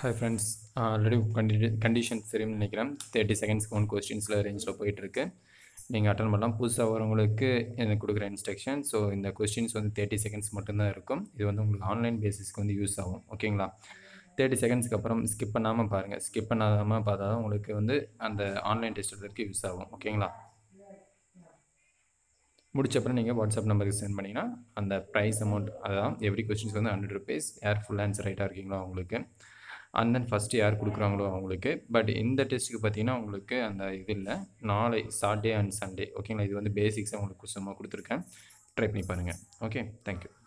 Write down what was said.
Hi friends, already conditions தெரியும்னு நினைக்கிறேன். 30 செகண்ட்ஸ்க்கு 1 கொஸ்டின்ஸில் ரேஞ்சில் போயிட்டுருக்கு. நீங்கள் அட்டன் பண்ணலாம். புதுசாக வரவங்களுக்கு எனக்கு கொடுக்குற இன்ஸ்ட்ரக்ஷன். ஸோ இந்த கொஸ்டின்ஸ் வந்து 30 செகண்ட்ஸ் மட்டும்தான் இருக்கும். இது வந்து உங்களுக்கு ஆன்லைன் பேசிஸ்க்கு வந்து யூஸ் ஆகும். ஓகேங்களா? 30 செகண்ட்ஸ்க்கு அப்புறம் ஸ்கிப் பண்ணாமல் பாருங்கள். ஸ்கிப் பண்ணாமல் பார்த்தா தான் உங்களுக்கு வந்து அந்த ஆன்லைன் டெஸ்ட் எடுக்கிறதுக்கு யூஸ் ஆகும். ஓகேங்களா? முடிச்சப்பறம் நீங்கள் வாட்ஸ்அப் நம்பருக்கு சென்ட் பண்ணிங்கன்னா அந்த ப்ரைஸ் அமௌண்ட் அதான் எவ்ரி கொஸ்டின்ஸ் வந்து ₹100. யார் ஃபுல் ஆன்சர் ரைட்டாக இருக்கீங்களோ அவங்களுக்கு. அண்ட் தென் ஃபஸ்ட்டு யார் கொடுக்குறாங்களோ அவங்களுக்கு. பட் இந்த டெஸ்ட்டுக்கு பார்த்தீங்கன்னா உங்களுக்கு அந்த இது இல்லை. நாளை சாட்டர்டே அண்ட் சண்டே. ஓகேங்களா? இது வந்து பேசிக்ஸாக உங்களுக்கு சும்மா கொடுத்துருக்கேன். ட்ரை பண்ணி பாருங்கள். Okay, thank you.